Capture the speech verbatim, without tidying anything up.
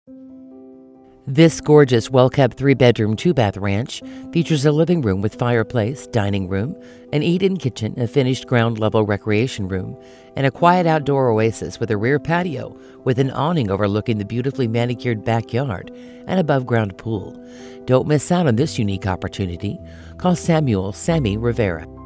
This gorgeous, well-kept three-bedroom, two-bath ranch features a living room with fireplace, dining room, an eat-in kitchen, a finished ground-level recreation room, and a quiet outdoor oasis with a rear patio with an awning overlooking the beautifully manicured backyard and above-ground pool. Don't miss out on this unique opportunity. Call Samuel Sammy Rivera.